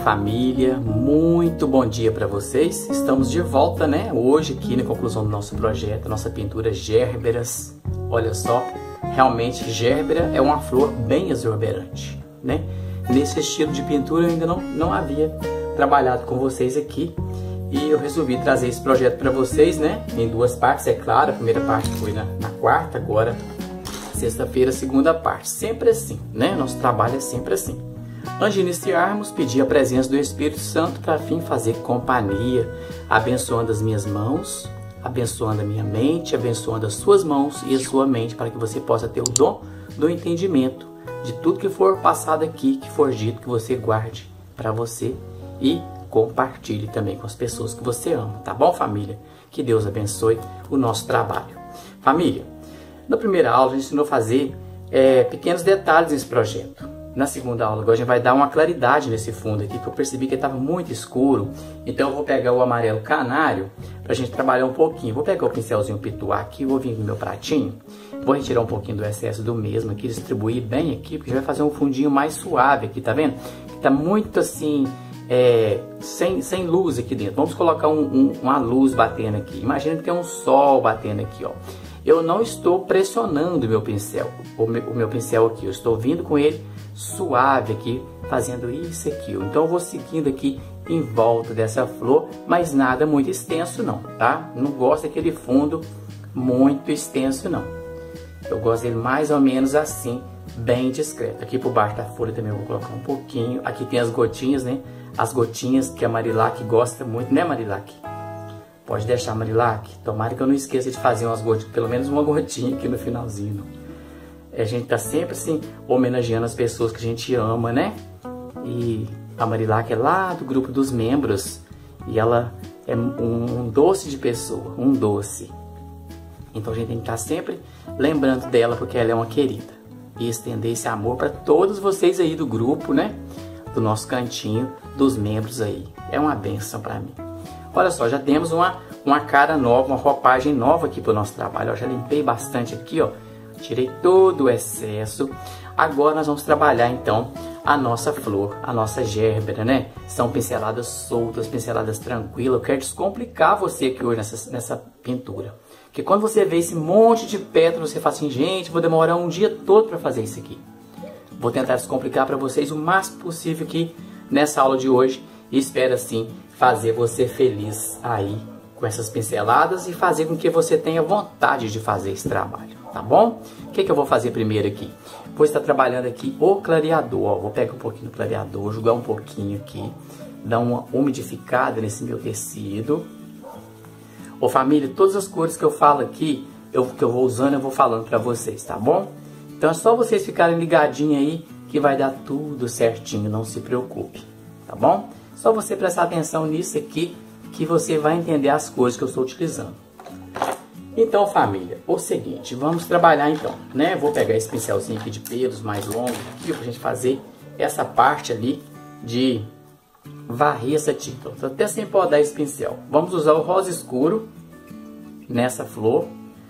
família, muito bom dia para vocês. Estamos de volta, né? Hoje aqui na conclusão do nosso projeto, nossa pintura Gérberas. Olha só, realmente Gérbera é uma flor bem exuberante, né? Nesse estilo de pintura eu ainda não havia trabalhado com vocês aqui e eu resolvi trazer esse projeto para vocês, né? Em duas partes, é claro. A primeira parte foi na quarta, agora sexta-feira, a segunda parte. Sempre assim, né? Nosso trabalho é sempre assim. Antes de iniciarmos, pedi a presença do Espírito Santo para fim fazer companhia, abençoando as minhas mãos, abençoando a minha mente, abençoando as suas mãos e a sua mente, para que você possa ter o dom do entendimento de tudo que for passado aqui, que for dito, que você guarde para você e compartilhe também com as pessoas que você ama, tá bom, família? Que Deus abençoe o nosso trabalho. Família, na primeira aula a gente ensinou a fazer pequenos detalhes nesse projeto. Na segunda aula, agora a gente vai dar uma claridade nesse fundo aqui, que eu percebi que estava muito escuro. Então eu vou pegar o amarelo canário para a gente trabalhar um pouquinho. Vou pegar o pincelzinho pituá aqui, vou vir no meu pratinho, vou retirar um pouquinho do excesso do mesmo aqui, distribuir bem aqui, porque a gente vai fazer um fundinho mais suave aqui, tá vendo? Que tá muito assim, sem luz aqui dentro. Vamos colocar uma luz batendo aqui. Imagina que tem um sol batendo aqui, ó. Eu não estou pressionando o meu pincel, o meu pincel aqui, eu estou vindo com ele suave aqui, fazendo isso aqui. Então eu vou seguindo aqui em volta dessa flor, mas nada muito extenso não, tá? Não gosto daquele fundo muito extenso não. Eu gosto dele mais ou menos assim, bem discreto. Aqui por baixo da folha também eu vou colocar um pouquinho. Aqui tem as gotinhas, né? As gotinhas que a Marilac gosta muito, né, Marilac? Pode deixar, Marilac. Tomara que eu não esqueça de fazer umas gotinhas, pelo menos uma gotinha aqui no finalzinho. A gente tá sempre assim, homenageando as pessoas que a gente ama, né? E a Marilac é lá do grupo dos membros. E ela é um doce de pessoa, um doce. Então a gente tem que estar sempre lembrando dela, porque ela é uma querida. E estender esse amor para todos vocês aí do grupo, né? Do nosso cantinho, dos membros aí. É uma bênção para mim. Olha só, já temos uma cara nova, uma roupagem nova aqui para o nosso trabalho. Eu já limpei bastante aqui, ó. Tirei todo o excesso. Agora nós vamos trabalhar então a nossa flor, a nossa gérbera, né? São pinceladas soltas, pinceladas tranquilas. Eu quero descomplicar você aqui hoje nessa pintura. Porque quando você vê esse monte de pétalas, você fala assim, gente, vou demorar um dia todo para fazer isso aqui. Vou tentar descomplicar para vocês o máximo possível aqui nessa aula de hoje. E espero assim fazer você feliz aí com essas pinceladas e fazer com que você tenha vontade de fazer esse trabalho, tá bom? O que eu vou fazer primeiro aqui? Vou estar trabalhando aqui o clareador, ó. Vou pegar um pouquinho do clareador, jogar um pouquinho aqui, dar uma umidificada nesse meu tecido. Ô família, todas as cores que eu falo aqui, que eu vou usando, eu vou falando pra vocês, tá bom? Então é só vocês ficarem ligadinhos aí que vai dar tudo certinho, não se preocupe, tá bom? Só você prestar atenção nisso aqui que você vai entender as cores que eu estou utilizando. Então, família, o seguinte, vamos trabalhar então, né? Vou pegar esse pincelzinho aqui de pelos mais longo aqui pra gente fazer essa parte ali de varrer essa tinta. Tô até sem podar esse pincel. Vamos usar o rosa escuro nessa flor,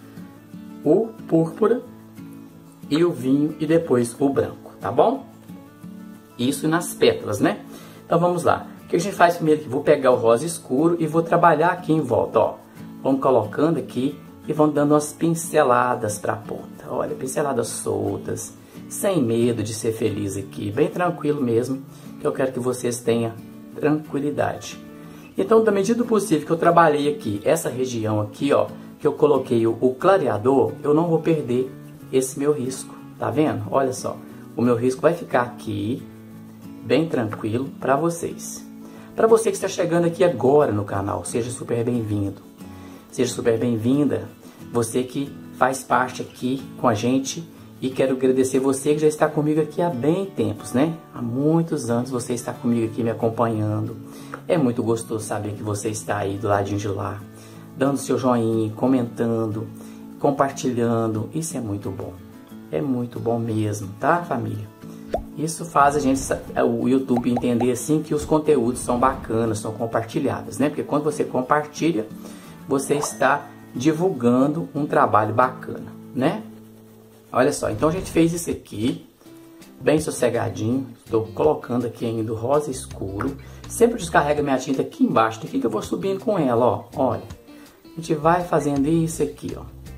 o púrpura e o vinho e depois o branco, tá bom? Isso nas pétalas, né? Então vamos lá. O que a gente faz primeiro aqui? Vou pegar o rosa escuro e vou trabalhar aqui em volta, ó. Vamos colocando aqui e vamos dando umas pinceladas para a ponta. Olha, pinceladas soltas, sem medo de ser feliz aqui, bem tranquilo mesmo, que eu quero que vocês tenham tranquilidade. Então, da medida do possível que eu trabalhei aqui, essa região aqui, ó, que eu coloquei o clareador, eu não vou perder esse meu risco, tá vendo? Olha só, o meu risco vai ficar aqui, bem tranquilo para vocês. Para você que está chegando aqui agora no canal, seja super bem-vindo. Seja super bem-vinda, você que faz parte aqui com a gente, e quero agradecer você que já está comigo aqui há bem tempos, né? Há muitos anos você está comigo aqui me acompanhando. É muito gostoso saber que você está aí do ladinho de lá, dando seu joinha, comentando, compartilhando. Isso é muito bom mesmo, tá, família? Isso faz o YouTube entender assim que os conteúdos são bacanas, são compartilhados, né? Porque quando você compartilha, você está divulgando um trabalho bacana, né? Olha só, então a gente fez isso aqui, bem sossegadinho. Estou colocando aqui ainda o rosa escuro. Sempre descarrega minha tinta aqui embaixo, daqui que eu vou subindo com ela, ó. Olha, a gente vai fazendo isso aqui, ó.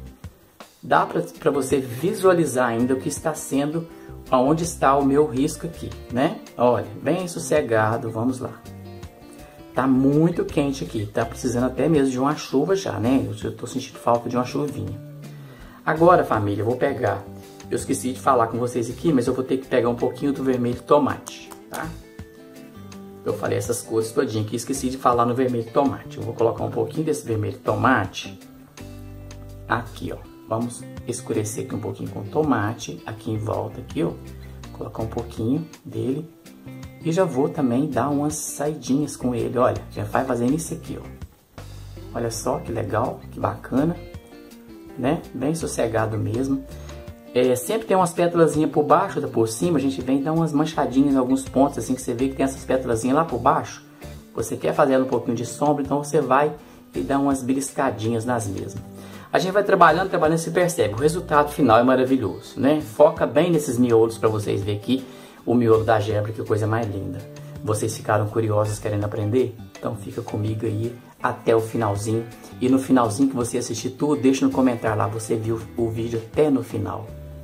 Dá para você visualizar ainda o que está sendo, aonde está o meu risco aqui, né? Olha, bem sossegado, vamos lá. Tá muito quente aqui, tá precisando até mesmo de uma chuva já, né? Eu tô sentindo falta de uma chuvinha. Agora, família, eu vou pegar... Eu esqueci de falar com vocês aqui, mas eu vou ter que pegar um pouquinho do vermelho tomate, tá? Eu falei essas cores todinhas aqui, esqueci de falar no vermelho tomate. Eu vou colocar um pouquinho desse vermelho tomate aqui, ó. Vamos escurecer aqui um pouquinho com tomate, aqui em volta, aqui, ó. Colocar um pouquinho dele. E já vou também dar umas saidinhas com ele, olha. Já vai fazendo isso aqui, ó. Olha só que legal, que bacana, né? Bem sossegado mesmo. Sempre tem umas pétalazinhas por baixo, outra por cima. A gente vem dar umas manchadinhas em alguns pontos, assim, que você vê que tem essas pétalazinhas lá por baixo. Você quer fazer ela um pouquinho de sombra, então você vai e dá umas beliscadinhas nas mesmas. A gente vai trabalhando, se percebe. O resultado final é maravilhoso, né? Foca bem nesses miolos para vocês verem aqui o miolo da Gerbera, que coisa mais linda. Vocês ficaram curiosos querendo aprender? Então fica comigo aí até o finalzinho. E no finalzinho que você assistir tudo, deixa no comentário lá, você viu o vídeo até no final.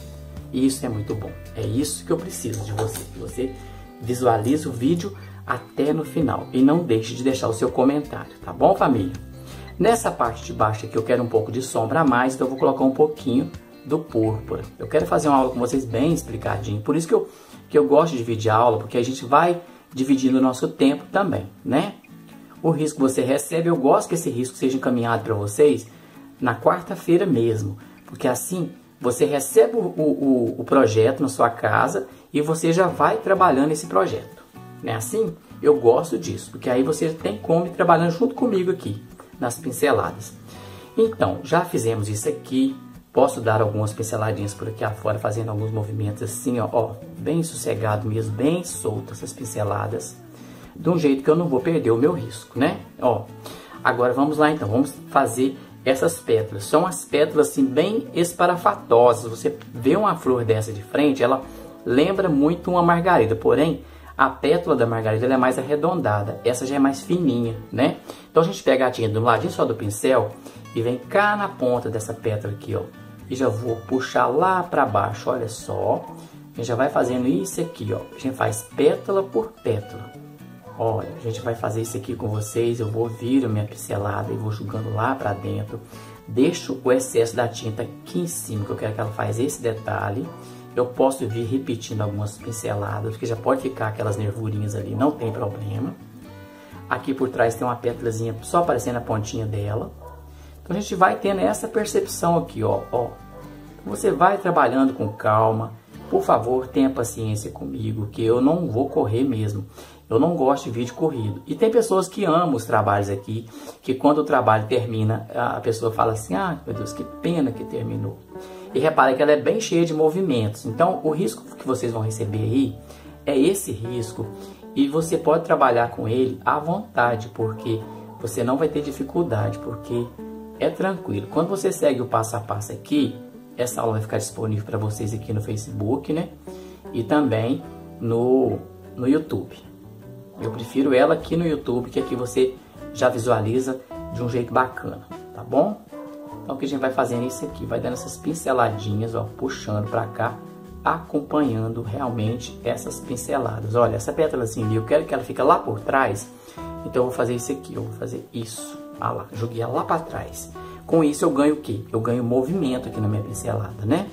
E isso é muito bom. É isso que eu preciso de você. Que você visualize o vídeo até no final. E não deixe de deixar o seu comentário, tá bom, família? Nessa parte de baixo aqui eu quero um pouco de sombra a mais, então eu vou colocar um pouquinho do púrpura. Eu quero fazer uma aula com vocês bem explicadinho. Por isso que eu gosto de dividir a aula, porque a gente vai dividindo o nosso tempo também, né? O risco que você recebe, eu gosto que esse risco seja encaminhado para vocês na quarta-feira mesmo. Porque assim... Você recebe o projeto na sua casa e você já vai trabalhando esse projeto. Não é assim? Eu gosto disso, porque aí você tem como ir trabalhando junto comigo aqui, nas pinceladas. Então, já fizemos isso aqui. Posso dar algumas pinceladinhas por aqui afora, fazendo alguns movimentos assim, ó, bem sossegado mesmo, bem solto essas pinceladas. De um jeito que eu não vou perder o meu risco, né? Ó, agora vamos lá então, vamos fazer... Essas pétalas, são as pétalas assim bem esparafatosas. Você vê uma flor dessa de frente, ela lembra muito uma margarida. Porém, a pétala da margarida ela é mais arredondada. Essa já é mais fininha, né? Então a gente pega a tinta do ladinho só do pincel e vem cá na ponta dessa pétala aqui, ó. E já vou puxar lá para baixo, olha só. A gente já vai fazendo isso aqui, ó. A gente faz pétala por pétala. Olha, a gente vai fazer isso aqui com vocês. Eu vou vir a minha pincelada e vou jogando lá pra dentro. Deixo o excesso da tinta aqui em cima, que eu quero que ela faça esse detalhe. Eu posso vir repetindo algumas pinceladas, porque já pode ficar aquelas nervurinhas ali, não tem problema. Aqui por trás tem uma pétalazinha só aparecendo a pontinha dela. Então a gente vai tendo essa percepção aqui, ó. Você vai trabalhando com calma. Por favor, tenha paciência comigo, que eu não vou correr mesmo. Eu não gosto de vídeo corrido. E tem pessoas que amam os trabalhos aqui, que quando o trabalho termina, a pessoa fala assim, ah, meu Deus, que pena que terminou. E repare que ela é bem cheia de movimentos. Então, o risco que vocês vão receber aí é esse risco. E você pode trabalhar com ele à vontade, porque você não vai ter dificuldade, porque é tranquilo. Quando você segue o passo a passo aqui, essa aula vai ficar disponível para vocês aqui no Facebook, né? E também no YouTube. Eu prefiro ela aqui no YouTube, que aqui você já visualiza de um jeito bacana, tá bom? Então o que a gente vai fazendo é isso aqui, vai dando essas pinceladinhas, ó, puxando pra cá, acompanhando realmente essas pinceladas. Olha, essa pétalazinha ali, eu quero que ela fique lá por trás, então eu vou fazer isso aqui, eu vou fazer isso. Ah lá, joguei ela lá pra trás. Com isso eu ganho o quê? Eu ganho movimento aqui na minha pincelada, né?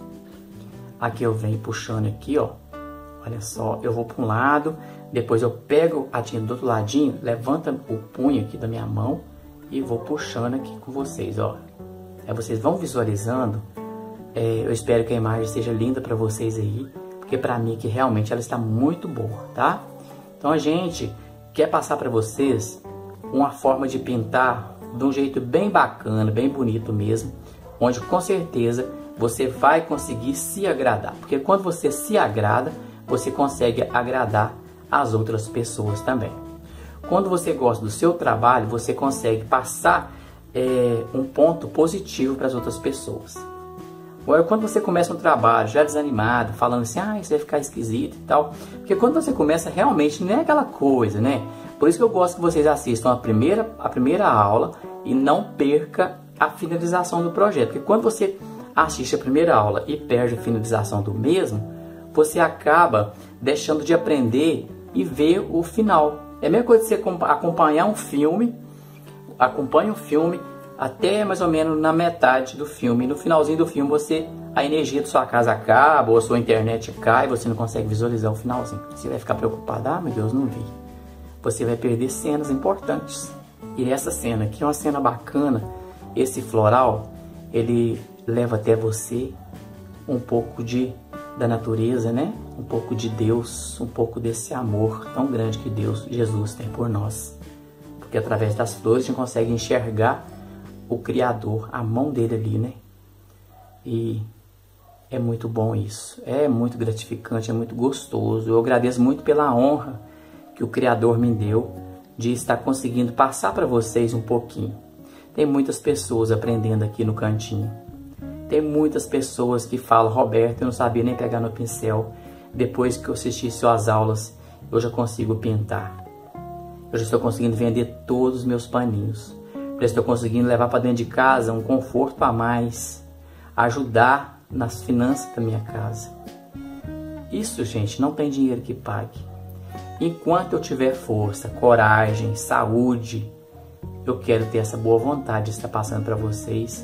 Aqui eu venho puxando aqui, ó. Olha só, eu vou para um lado, depois eu pego a tinta do outro ladinho, levanta o punho aqui da minha mão e vou puxando aqui com vocês, ó. Aí vocês vão visualizando. Eu espero que a imagem seja linda para vocês aí, porque para mim que realmente ela está muito boa, tá? Então a gente quer passar para vocês uma forma de pintar de um jeito bem bacana, bem bonito mesmo, onde com certeza você vai conseguir se agradar, porque quando você se agrada, você consegue agradar as outras pessoas também. Quando você gosta do seu trabalho, você consegue passar um ponto positivo para as outras pessoas. Ou quando você começa um trabalho já desanimado, falando assim, isso vai ficar esquisito e tal. Porque quando você começa realmente não é aquela coisa, né? Por isso que eu gosto que vocês assistam a primeira aula e não perca a finalização do projeto. Porque quando você assiste a primeira aula e perde a finalização do mesmo, você acaba deixando de aprender e ver o final. É a mesma coisa de você acompanhar um filme, acompanha um filme até mais ou menos na metade do filme. No finalzinho do filme, a energia da sua casa acaba, ou a sua internet cai, você não consegue visualizar o finalzinho. Você vai ficar preocupado, meu Deus, não vi. Você vai perder cenas importantes. E essa cena aqui é uma cena bacana. Esse floral, ele leva até você um pouco da natureza, né? Um pouco de Deus, um pouco desse amor tão grande que Jesus tem por nós. Porque através das flores a gente consegue enxergar o Criador, a mão dele ali, né? E é muito bom isso. É muito gratificante, é muito gostoso. Eu agradeço muito pela honra que o Criador me deu de estar conseguindo passar para vocês um pouquinho. Tem muitas pessoas aprendendo aqui no cantinho. Tem muitas pessoas que falam, Roberto, eu não sabia nem pegar no pincel. Depois que eu assisti suas aulas, eu já consigo pintar. Eu já estou conseguindo vender todos os meus paninhos. Já estou conseguindo levar para dentro de casa um conforto a mais. Ajudar nas finanças da minha casa. Isso, gente, não tem dinheiro que pague. Enquanto eu tiver força, coragem, saúde, eu quero ter essa boa vontade de estar passando para vocês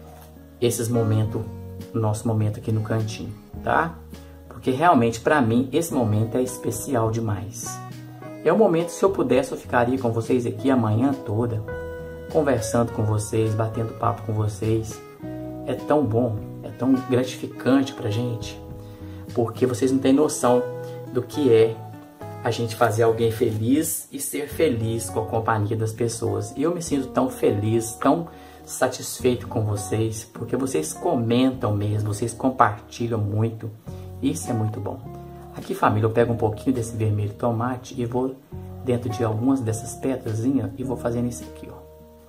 esses momentos, nosso momento aqui no cantinho, tá? Porque realmente para mim esse momento é especial demais. É um momento, se eu pudesse, eu ficaria com vocês aqui a manhã toda, conversando com vocês, batendo papo com vocês. É tão bom, é tão gratificante pra gente, porque vocês não têm noção do que é a gente fazer alguém feliz e ser feliz com a companhia das pessoas. E eu me sinto tão feliz, tão satisfeito com vocês, porque vocês comentam mesmo, vocês compartilham muito. Isso é muito bom. Aqui, família, eu pego um pouquinho desse vermelho tomate e vou dentro de algumas dessas pétalas e vou fazendo isso aqui, ó.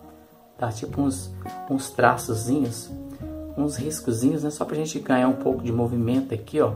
Tá? Tipo uns traçozinhos, uns riscozinhos, né? Só pra gente ganhar um pouco de movimento aqui, ó.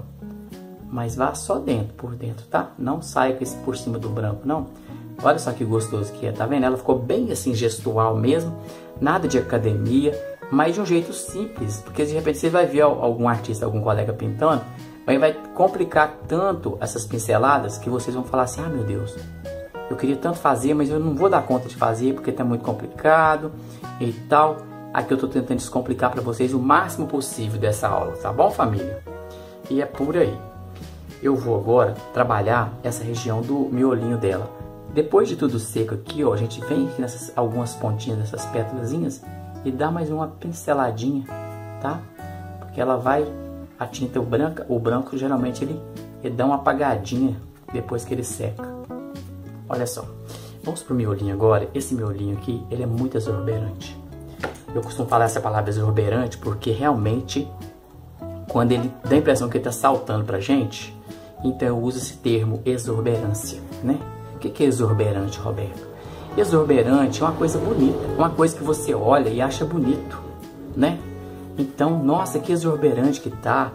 Mas vá só dentro, por dentro, tá? Não saia com esse por cima do branco, não. Olha só que gostoso que é, tá vendo? Ela ficou bem assim, gestual mesmo. Nada de academia, mas de um jeito simples. Porque de repente você vai ver algum artista, algum colega pintando, mas vai complicar tanto essas pinceladas que vocês vão falar assim, meu Deus, eu queria tanto fazer, mas eu não vou dar conta de fazer porque tá muito complicado e tal. Aqui eu tô tentando descomplicar para vocês o máximo possível dessa aula, tá bom, família? E é por aí. Eu vou agora trabalhar essa região do miolinho dela. Depois de tudo seco aqui, ó, a gente vem aqui nessas algumas pontinhas dessas pétalazinhas e dá mais uma pinceladinha, tá? Porque ela vai, a tinta o branco geralmente ele dá uma apagadinha depois que ele seca. Olha só, vamos pro miolinho agora. Esse miolinho aqui, ele é muito exuberante. Eu costumo falar essa palavra exuberante porque realmente, quando ele dá a impressão que ele tá saltando pra gente, então eu uso esse termo exuberância, né? O que é exuberante, Roberto? Exuberante é uma coisa bonita, uma coisa que você olha e acha bonito, né? Então, nossa, que exuberante que tá,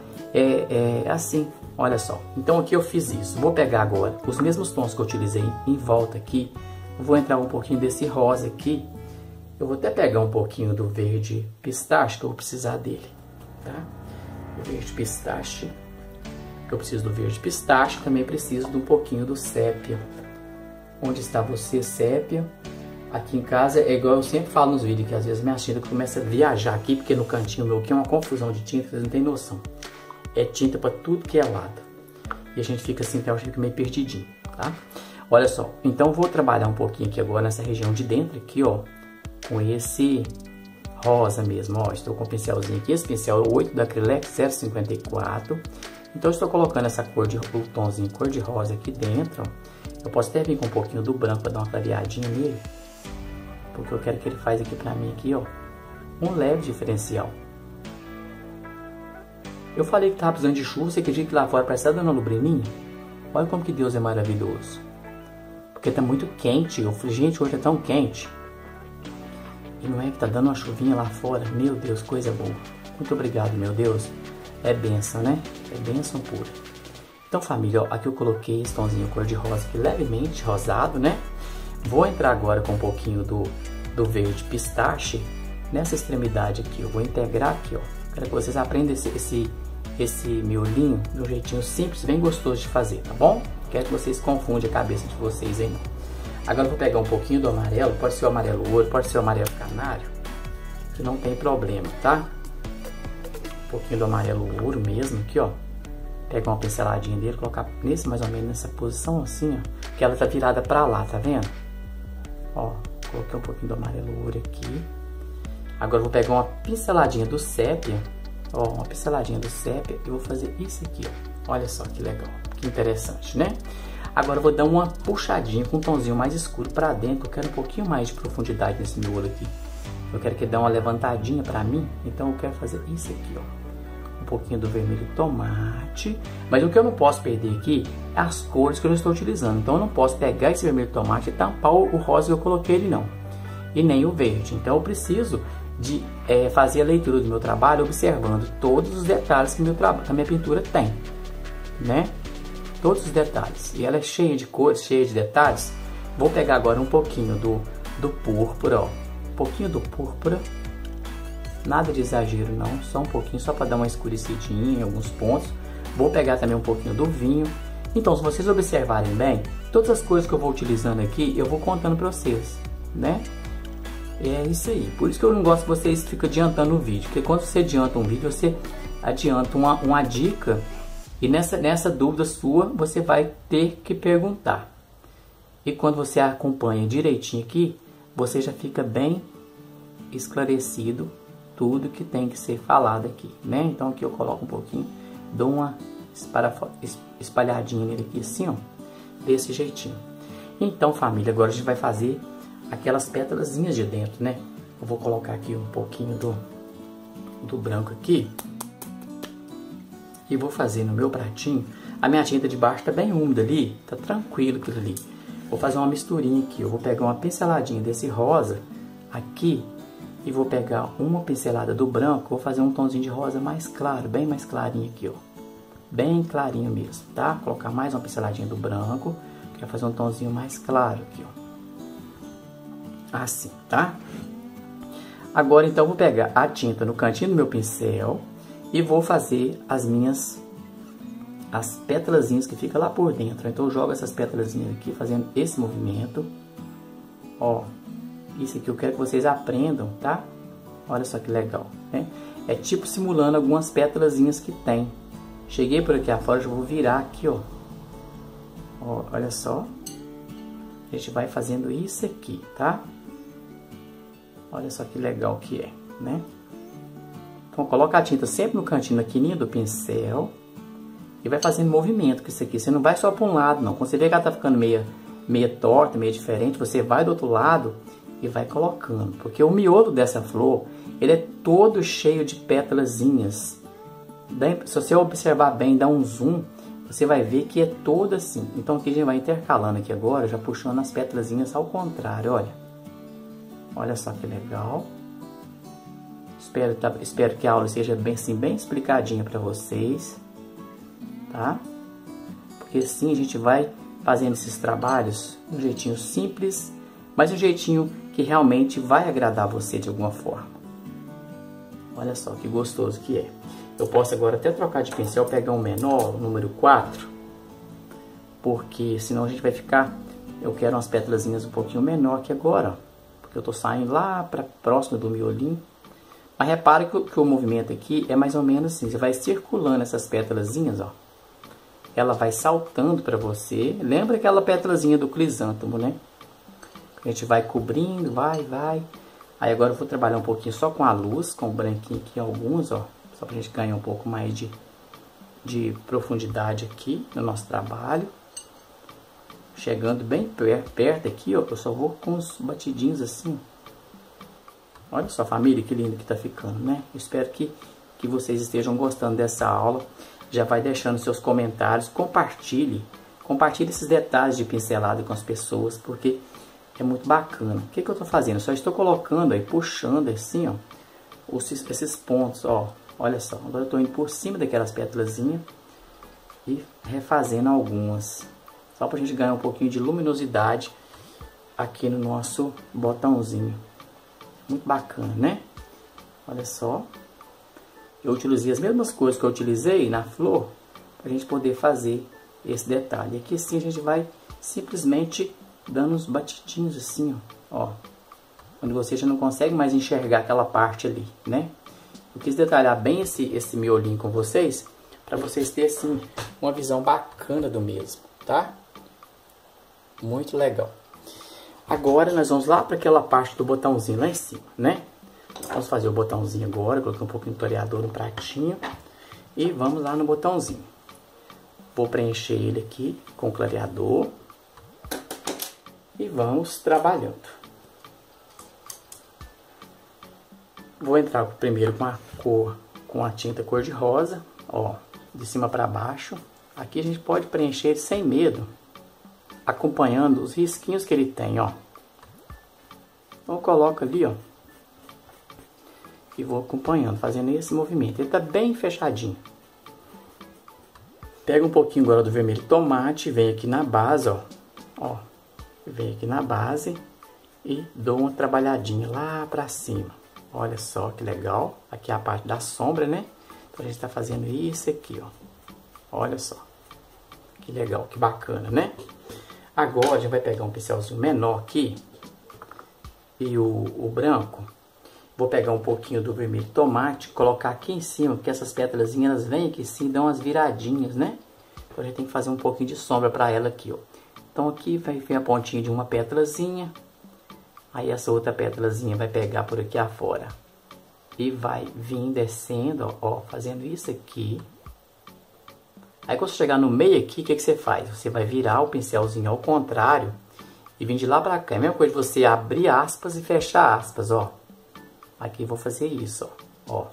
é assim, olha só. Então aqui eu fiz isso, vou pegar agora os mesmos tons que eu utilizei em volta aqui, vou entrar um pouquinho desse rosa aqui, eu vou até pegar um pouquinho do verde pistache, que eu vou precisar dele, tá? O verde pistache, eu preciso do verde pistache, também preciso de um pouquinho do sépia. Onde está você, sépia? Aqui em casa é igual eu sempre falo nos vídeos, que às vezes minha tinta começa a viajar aqui, porque no cantinho meu aqui é uma confusão de tinta, vocês não tem noção. É tinta para tudo que é lado. E a gente fica assim, até eu fico meio perdidinho, tá? Olha só, então eu vou trabalhar um pouquinho aqui agora nessa região de dentro aqui, ó, com esse rosa mesmo, ó. Estou com o pincelzinho aqui, esse pincel é o 8 da Acrylex 054. Então eu estou colocando essa cor o tomzinho cor de rosa aqui dentro, ó. Eu posso até vir com um pouquinho do branco para dar uma clareadinha nele, porque eu quero que ele faz aqui pra mim aqui, ó, um leve diferencial. Eu falei que tava precisando de chuva, você acredita que lá fora parece que tá dando uma lubrininha? Olha como que Deus é maravilhoso. Porque tá muito quente, eu falei, gente, hoje é tão quente. E não é que tá dando uma chuvinha lá fora, meu Deus, coisa boa. Muito obrigado, meu Deus. É bênção, né? É bênção pura. Então, família, ó, aqui eu coloquei esse tomzinho cor-de-rosa aqui, levemente rosado, né? Vou entrar agora com um pouquinho do verde pistache nessa extremidade aqui. Eu vou integrar aqui, ó. Quero que vocês aprendam esse miolinho de um jeitinho simples, bem gostoso de fazer, tá bom? Quero que vocês confundam a cabeça de vocês aí. Agora eu vou pegar um pouquinho do amarelo, pode ser o amarelo ouro, pode ser o amarelo canário, que não tem problema, tá? Um pouquinho do amarelo ouro mesmo aqui, ó. Pegar uma pinceladinha dele, colocar nesse, mais ou menos nessa posição assim, ó. Que ela tá virada pra lá, tá vendo? Ó, coloquei um pouquinho do amarelo ouro aqui. Agora eu vou pegar uma pinceladinha do sépia, ó, uma pinceladinha do sépia e vou fazer isso aqui, ó. Olha só que legal, que interessante, né? Agora eu vou dar uma puxadinha com um tomzinho mais escuro pra dentro. Eu quero um pouquinho mais de profundidade nesse miolo aqui. Eu quero que dê uma levantadinha pra mim, então eu quero fazer isso aqui, ó. Um pouquinho do vermelho tomate. Mas o que eu não posso perder aqui é as cores que eu estou utilizando. Então eu não posso pegar esse vermelho tomate e tampar o rosa que eu coloquei ele, não. E nem o verde. Então eu preciso de fazer a leitura do meu trabalho observando todos os detalhes que a minha pintura tem, né? Todos os detalhes. E ela é cheia de cores, cheia de detalhes. Vou pegar agora um pouquinho do púrpura, ó. Um pouquinho do púrpura. Nada de exagero não, só um pouquinho, só para dar uma escurecidinha em alguns pontos. Vou pegar também um pouquinho do vinho. Então, se vocês observarem bem, todas as coisas que eu vou utilizando aqui, eu vou contando para vocês, né? É isso aí. Por isso que eu não gosto que vocês fiquem adiantando o vídeo. Porque quando você adianta um vídeo, você adianta uma dica. E nessa dúvida sua, você vai ter que perguntar. E quando você acompanha direitinho aqui, você já fica bem esclarecido tudo que tem que ser falado aqui, né? Então aqui eu coloco um pouquinho, dou uma espalhadinha nele aqui assim, ó. Desse jeitinho. Então, família, agora a gente vai fazer aquelas pétalazinhas de dentro, né? Eu vou colocar aqui um pouquinho do branco aqui. E vou fazer no meu pratinho. A minha tinta de baixo tá bem úmida ali, tá tranquilo aquilo ali. Vou fazer uma misturinha aqui. Eu vou pegar uma pinceladinha desse rosa aqui e vou pegar uma pincelada do branco. Vou fazer um tomzinho de rosa mais claro, bem mais clarinho aqui, ó. Bem clarinho mesmo, tá? Colocar mais uma pinceladinha do branco. Quero fazer um tomzinho mais claro aqui, ó. Assim, tá? Agora, então, eu vou pegar a tinta no cantinho do meu pincel e vou fazer as pétalazinhas que fica lá por dentro. Então, eu jogo essas pétalazinhas aqui, fazendo esse movimento. Ó, isso aqui eu quero que vocês aprendam, tá? Olha só que legal, né? É tipo simulando algumas pétalazinhas que tem. Cheguei por aqui afora, já vou virar aqui, ó. Ó, olha só. A gente vai fazendo isso aqui, tá? Olha só que legal que é, né? Então, coloca a tinta sempre no cantinho, na quininha do pincel. E vai fazendo movimento com isso aqui. Você não vai só para um lado, não. Quando você vê que ela tá ficando meia torta, meio diferente, você vai do outro lado e vai colocando. Porque o miolo dessa flor, ele é todo cheio de pétalazinhas. Se você observar bem, dá um zoom, você vai ver que é todo assim. Então aqui a gente vai intercalando aqui agora, já puxando as pétalazinhas ao contrário, olha. Olha só que legal. Espero que a aula seja bem explicadinha para vocês, tá? Porque assim a gente vai fazendo esses trabalhos de um jeitinho simples, mas um jeitinho que realmente vai agradar você de alguma forma. Olha só que gostoso que é. Eu posso agora até trocar de pincel, pegar um menor, o número 4, porque senão a gente vai ficar... Eu quero umas pétalazinhas um pouquinho menor que agora, ó. Eu tô saindo lá para próximo do miolinho. Mas repare que o movimento aqui é mais ou menos assim. Você vai circulando essas pétalazinhas, ó. Ela vai saltando para você. Lembra aquela pétalazinha do crisântemo, né? A gente vai cobrindo, vai. Aí agora eu vou trabalhar um pouquinho só com a luz, com o branquinho aqui, alguns, ó. Só pra gente ganhar um pouco mais de profundidade aqui no nosso trabalho. Chegando bem perto aqui, ó, eu só vou com os batidinhos assim. Olha só, família, que lindo que tá ficando, né? Eu espero que vocês estejam gostando dessa aula. Já vai deixando seus comentários, compartilhe esses detalhes de pincelada com as pessoas, porque é muito bacana. O que eu tô fazendo? Eu só estou colocando aí, puxando assim, ó, esses pontos, ó, Olha só, agora eu tô indo por cima daquelas pétalazinhas e refazendo algumas. Só pra gente ganhar um pouquinho de luminosidade aqui no nosso botãozinho. Muito bacana, né? Olha só. Eu utilizei as mesmas coisas que eu utilizei na flor pra gente poder fazer esse detalhe. Aqui sim a gente vai simplesmente dando uns batidinhos assim, ó. Quando você já não consegue mais enxergar aquela parte ali, né? Eu quis detalhar bem esse miolinho com vocês, para vocês terem assim, uma visão bacana do mesmo, tá? Muito legal. Agora nós vamos lá para aquela parte do botãozinho lá em cima, né? Vamos fazer o botãozinho agora, coloquei um pouquinho de toreador no pratinho. E vamos lá no botãozinho. Vou preencher ele aqui com clareador. E vamos trabalhando. Vou entrar primeiro com a tinta cor de rosa, ó, de cima para baixo. Aqui a gente pode preencher ele sem medo, acompanhando os risquinhos que ele tem, ó. Então eu coloco ali, ó, e vou acompanhando, fazendo esse movimento. Ele tá bem fechadinho. Pega um pouquinho agora do vermelho tomate, vem aqui na base, ó, vem aqui na base e dou uma trabalhadinha lá para cima. Olha só que legal. Aqui é a parte da sombra, né? Então a gente tá fazendo isso aqui, ó. Olha só. Que legal, que bacana, né? Agora a gente vai pegar um pincelzinho menor aqui. E o branco. Vou pegar um pouquinho do vermelho tomate, colocar aqui em cima, porque essas pétalazinhas, elas vêm aqui sim, dão umas viradinhas, né? Então a gente tem que fazer um pouquinho de sombra para ela aqui, ó. Então aqui vai vir a pontinha de uma pétalazinha. Aí essa outra pétalazinha vai pegar por aqui afora. E vai vir descendo, ó, fazendo isso aqui. Aí quando você chegar no meio aqui, o que você faz? Você vai virar o pincelzinho ao contrário e vir de lá pra cá. É a mesma coisa de você abrir aspas e fechar aspas, ó. Aqui eu vou fazer isso, ó.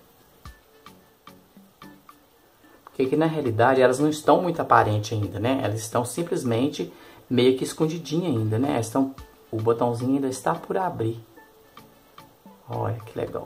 Porque aqui na realidade elas não estão muito aparentes ainda, né? Elas estão simplesmente meio que escondidinhas ainda, né? Elas estão... O botãozinho ainda está por abrir. Olha que legal.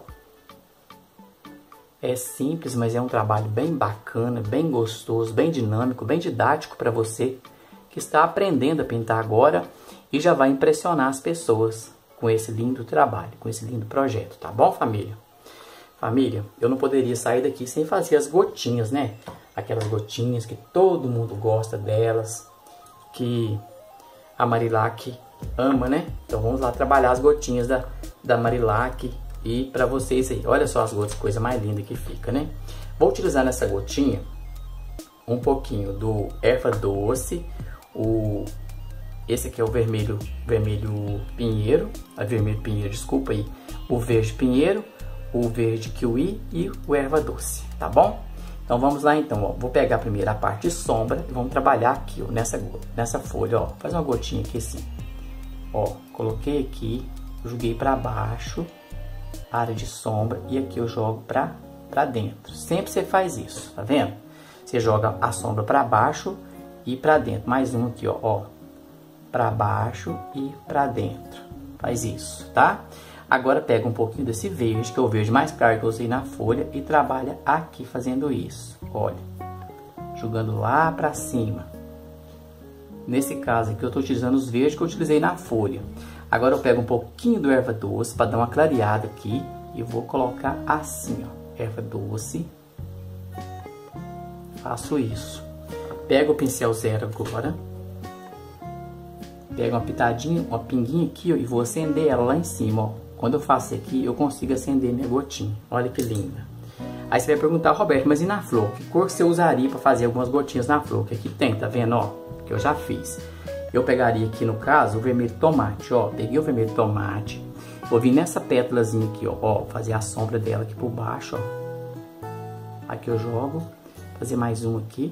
É simples, mas é um trabalho bem bacana, bem gostoso, bem dinâmico, bem didático para você que está aprendendo a pintar agora e já vai impressionar as pessoas com esse lindo trabalho, com esse lindo projeto, tá bom, família? Família, eu não poderia sair daqui sem fazer as gotinhas, né? Aquelas gotinhas que todo mundo gosta delas, que a Marilac ama, né? Então vamos lá trabalhar as gotinhas da Marilac e para vocês aí. Olha só as gotas, coisa mais linda que fica, né? Vou utilizar nessa gotinha um pouquinho do erva doce, esse aqui é o vermelho pinheiro, desculpa aí, o verde pinheiro, o verde kiwi e o erva doce, tá bom? Então vamos lá então, ó. Vou pegar primeiro a parte de sombra e vamos trabalhar aqui, ó, nessa folha, ó. Faz uma gotinha aqui assim. Ó, coloquei aqui, joguei para baixo, área de sombra, e aqui eu jogo para dentro. Sempre você faz isso, tá vendo? Você joga a sombra para baixo e para dentro. Mais um aqui, ó, para baixo e para dentro. Faz isso, tá? Agora pega um pouquinho desse verde, que é o verde mais claro que eu usei na folha, e trabalha aqui fazendo isso. Olha, jogando lá para cima. Nesse caso aqui eu estou utilizando os verdes que eu utilizei na folha. Agora eu pego um pouquinho do erva doce para dar uma clareada aqui e vou colocar assim, ó, erva doce. Faço isso. Pego o pincel zero agora. Pego uma pitadinha, uma pinguinha aqui, ó, e vou acender ela lá em cima, ó. Quando eu faço aqui, eu consigo acender minha gotinha. Olha que linda. Aí você vai perguntar, Roberto, mas e na flor? Que cor você usaria para fazer algumas gotinhas na flor? Que aqui tem, tá vendo, ó? Que eu já fiz. Eu pegaria aqui, no caso, o vermelho tomate, ó. Peguei o vermelho tomate. Vou vir nessa pétalazinha aqui, ó. Fazer a sombra dela aqui por baixo, ó. Aqui eu jogo. Fazer mais um aqui.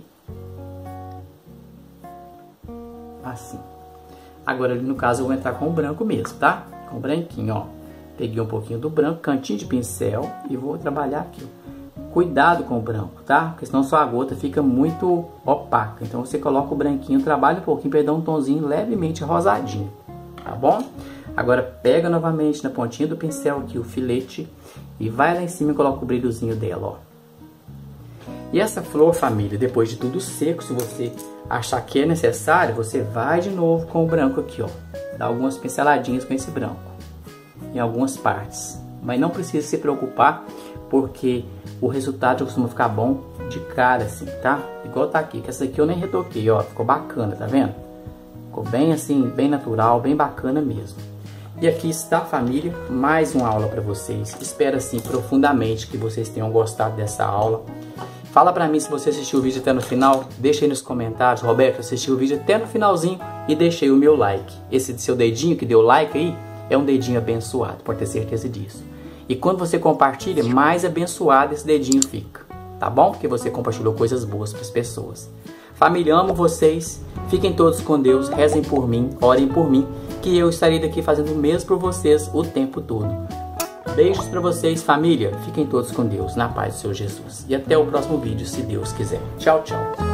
Assim. Agora, no caso, eu vou entrar com o branco mesmo, tá? Com o branquinho, ó. Peguei um pouquinho do branco, cantinho de pincel, e vou trabalhar aqui, ó. Cuidado com o branco, tá? Porque senão sua gota fica muito opaca. Então você coloca o branquinho, trabalha um pouquinho para dar um tonzinho levemente rosadinho. tá bom? Agora pega novamente na pontinha do pincel aqui o filete e vai lá em cima e coloca o brilhozinho dela, ó. E essa flor, família, depois de tudo seco, se você achar que é necessário, você vai de novo com o branco aqui, ó. Dá algumas pinceladinhas com esse branco em algumas partes. Mas não precisa se preocupar, porque o resultado já costuma ficar bom de cara assim, tá? Igual tá aqui, que essa aqui eu nem retoquei, ó. Ficou bacana, tá vendo? Ficou bem assim, bem natural, bem bacana mesmo. E aqui está, família, mais uma aula para vocês. Espero assim profundamente que vocês tenham gostado dessa aula. Fala pra mim se você assistiu o vídeo até no final, deixa aí nos comentários. Roberto, assistiu o vídeo até no finalzinho e deixei o meu like. Esse seu dedinho que deu like aí é um dedinho abençoado, pode ter certeza disso. E quando você compartilha, mais abençoado esse dedinho fica, tá bom? Porque você compartilhou coisas boas para as pessoas. Família, amo vocês, fiquem todos com Deus, rezem por mim, orem por mim, que eu estarei daqui fazendo o mesmo por vocês o tempo todo. Beijos para vocês, família. Fiquem todos com Deus, na paz do Senhor Jesus. E até o próximo vídeo, se Deus quiser. Tchau, tchau.